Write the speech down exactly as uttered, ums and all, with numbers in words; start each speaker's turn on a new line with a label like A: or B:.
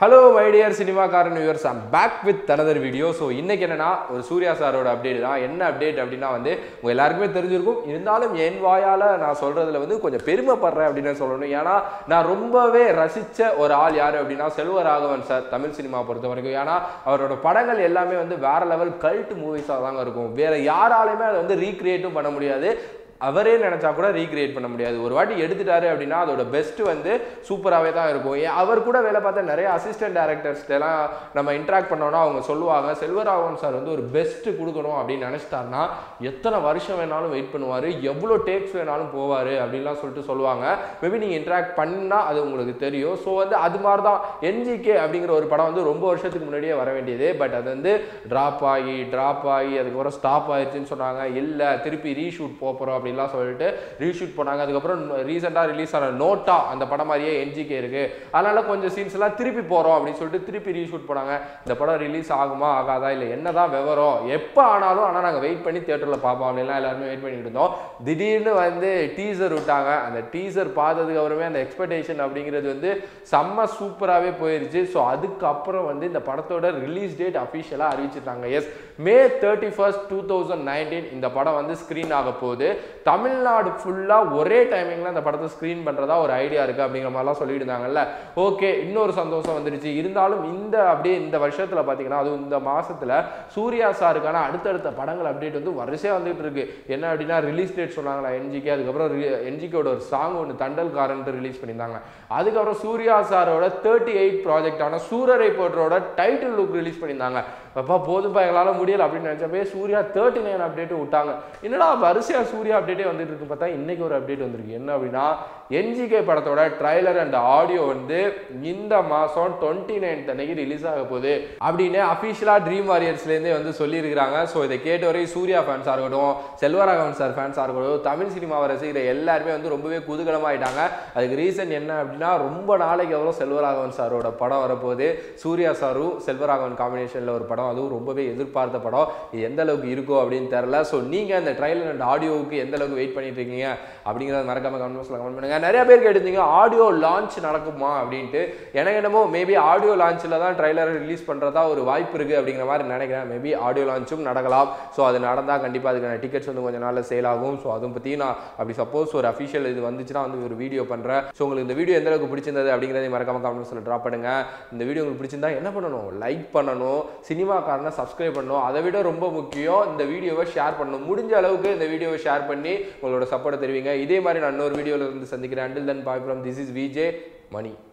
A: Hello my dear Cinemakkaran viewers, I'm back with another video. So இன்னைக்கு என்னன்னா ஒரு சூர்யா சாரோட அப்டேட் தான். என்ன அப்டேட் அப்படினா வந்து உங்க எல்லாருக்குமே தெரிஞ்சிருக்கும். இருந்தாலும் என் வாயால நான் சொல்றதுல வந்து கொஞ்சம் பெருமைப்படுறேன் அப்படினே சொல்லணும். ஏனா நான் ரொம்பவே ரசிச்ச ஒரு ஆள் யாரு அப்படினா செல்வராகவன் சார் தமிழ் சினிமா பொறுத்த வரைக்கும். ஏனா அவரோட படங்கள் எல்லாமே வந்து வேற லெவல் கல்ட் மூவிஸா தான் இருக்கும். வேற யாராலயுமே அதை வந்து ரீக்ரியேட்டும் பண்ண முடியாது. அவரே நினைச்சா கூட ரீக்ரியேட் பண்ண முடியாது. ஒரு வாட்டி எடுத்துட்டாரு அப்படின்னா அதோட பெஸ்ட் வந்து சூப்பராகவே தான் இருக்கும். அவர் கூட வேலை பார்த்த நிறைய அசிஸ்டன்ட் டைரக்டர்ஸ்லாம் நம்ம இன்ட்ராக்ட் பண்ணோம்னா அவங்க சொல்லுவாங்க செல்வராகவன் சார் வந்து ஒரு பெஸ்ட் கொடுக்கணும் அப்படின்னு நினைச்சிட்டாருன்னா எத்தனை வருஷம் வேணாலும் வெயிட் பண்ணுவார், எவ்வளோ டேக்ஸ் வேணாலும் போவார் அப்படின்லாம் சொல்லிட்டு சொல்லுவாங்க. மேபி நீங்கள் இன்ட்ராக்ட் பண்ணால் அது உங்களுக்கு தெரியும். ஸோ வந்து அது மாதிரி தான் என்ஜிகே அப்படிங்கிற ஒரு படம் வந்து ரொம்ப வருஷத்துக்கு முன்னாடியே வர வேண்டியது. பட் அது வந்து ட்ராப் ஆகி ட்ராப் ஆகி அதுக்கப்புறம் ஸ்டாப் ஆயிடுச்சுன்னு சொன்னாங்க. இல்லை திருப்பி ரீஷூட் போகிறோம் அப்படின்னு சொல்லிட்டு ரீஷூட் பண்ணாங்க. அதுக்கப்புறம் ரீசெண்டா ரிலீஸ் ஆன நோட்டா அந்த படம் மாதிரியே என்ஜிகே இருக்கு, அதனால கொஞ்சம் சீன்ஸ் எல்லாம் திருப்பி போறோம் அப்படின்னு சொல்லிட்டு திருப்பி ரீஷூட் பண்ணாங்க. இந்த படம் ரிலீஸ் ஆகுமா ஆகாதா இல்லை என்னதான் விவரம் எப்போ ஆனாலும் ஆனால் நாங்கள் வெயிட் பண்ணி தியேட்டர்ல பார்ப்போம் அப்படின்லாம் எல்லாருமே வெயிட் பண்ணிட்டு இருந்தோம். திடீர்னு வந்து டீசர் விட்டாங்க. அந்த டீசர் பார்த்ததுக்கு அப்புறமே அந்த எக்ஸ்பெக்டேஷன் அப்படிங்கிறது வந்து செம்ம சூப்பராகவே போயிருச்சு. ஸோ அதுக்கப்புறம் வந்து இந்த படத்தோட ரிலீஸ் டேட் அஃபிஷியலாக அறிவிச்சிட்டாங்க. Yes, May thirty first two thousand nineteen இந்த படம் வந்து ஸ்கிரீன் ஆக போகுது. தமிழ்நாடு ஃபுல்லா ஒரே டைமிங்ல அந்த படத்தை ஸ்கிரீன் பண்றதா ஒரு ஐடியா இருக்கு அப்படிங்கிற மாதிரிலாம் சொல்லிட்டு இருந்தாங்கல்ல. ஓகே, இன்னொரு சந்தோஷம் வந்துடுச்சு. இருந்தாலும் இந்த அப்படியே இந்த வருஷத்துல பாத்தீங்கன்னா அது இந்த மாசத்துல சூர்யா சாருக்கான அடுத்தடுத்த படங்கள் அப்டேட் வந்து வரிசையா வந்துட்டு இருக்கு. என்ன அப்படின்னா ரிலீஸ் டேட் சொன்னாங்களா என்ஜிகே, அதுக்கப்புறம் என்ஜிகேயோட ஒரு சாங் ஒன்று தண்டல்காரன் ரிலீஸ் பண்ணியிருந்தாங்க. அதுக்கப்புறம் சூர்யா சாரோட தேர்ட்டி எயிட் ப்ராஜெக்டான சூரரை போட்டரோட டைட்டில் லுக் ரிலீஸ் பண்ணியிருந்தாங்க. அப்பா போதும்பா எங்களால் முடியல அப்படின்னு நினைச்சப்பே சூர்யா தேர்ட்டி நைன் அப்டேட்டு விட்டாங்க. என்னடா வரிசையா சூர்யா அப்டேட்டே வந்துட்டு இருக்கு. பார்த்தா இன்னைக்கு ஒரு அப்டேட் வந்திருக்கு. என்ன அப்படின்னா என்ஜிகே படத்தோட ட்ரைலர் அண்ட் ஆடியோ வந்து இந்த மாசம் டுவெண்ட்டி நைன்த் அன்னைக்கு ரிலீஸ் ஆக போகுது அப்படின்னு அஃபிஷியலா ட்ரீம் வாரியர்ஸ்லேருந்தே வந்து சொல்லியிருக்கிறாங்க. ஸோ இதை கேட்ட வரை சூர்யா ஃபேன்ஸாக இருக்கட்டும், செல்வராகவன் சார் ஃபேன்ஸாக இருக்கட்டும், தமிழ் சினிமாவை ரசிக்கிற எல்லாருமே வந்து ரொம்பவே குதூகலமாயிட்டாங்க. அதுக்கு ரீசன் என்ன அப்படின்னா ரொம்ப நாளைக்கு அவ்வளோ செல்வராகவன் சாரோட படம் வரப்போகுது. சூர்யா சாரும் செல்வராகவன் காம்பினேஷனில் ஒரு படம், அதுவும் ரொம்பவே எதிர்பார்த்த படம். இது எந்த அளவுக்கு இருக்கோ அப்படின்னு தெரியல. ஸோ நீங்க அந்த ட்ரைலர் அண்ட் ஆடியோவுக்கு எந்த அளவுக்கு வெயிட் பண்ணிட்டு இருக்கீங்க அப்படிங்கிறத மறக்காம கமெண்ட் பாக்ஸ்ல கமெண்ட் பண்ணுங்க. நிறைய பேர் கேட்டிருந்தீங்க ஆடியோ லான்ச் நடக்குமா அப்படின்ட்டு. எனக்கு என்னமோ மேபி ஆடியோ லான்ச்சில் தான் ட்ரைலர் ரிலீஸ் பண்ணுறதா ஒரு வாய்ப்பு இருக்குது அப்படிங்கிற மாதிரி நினைக்கிறேன். மேபி ஆடியோ லான்ச்சும் நடக்கலாம். ஸோ அது நடந்தால் கண்டிப்பாக அதுக்கான டிக்கெட்ஸ் வந்து கொஞ்சம் நாளில் சேல் ஆகும். ஸோ அதை பற்றி நான் அப்படி சப்போஸ் ஒரு அஃபிஷியல் இது வந்துச்சுன்னா வந்து ஒரு வீடியோ பண்ணுறேன். ஸோ உங்களுக்கு இந்த வீடியோ எந்த அளவுக்கு பிடிச்சிருந்தது அப்படிங்கிறத மறக்காம கமெண்ட் பாக்ஸ்ல ட்ராப் பண்ணுங்க. இந்த வீடியோ உங்களுக்கு பிடிச்சிருந்தா என்ன பண்ணணும்? லைக் பண்ணணும், சினிமாக்காரனை சப்ஸ்கிரைப் பண்ணணும். அதை விட ரொம்ப முக்கியம் இந்த வீடியோவை ஷேர் பண்ணணும். முடிஞ்ச அளவுக்கு இந்த வீடியோவை ஷேர் பண்ணி உங்களோட சப்போர்ட்டை தெரிவிங்க. இதே மாதிரி நான் இன்னொரு வீடியோவில் இருந்து சந்திக்கிறேன். Until then, bye from this is Vijay Money.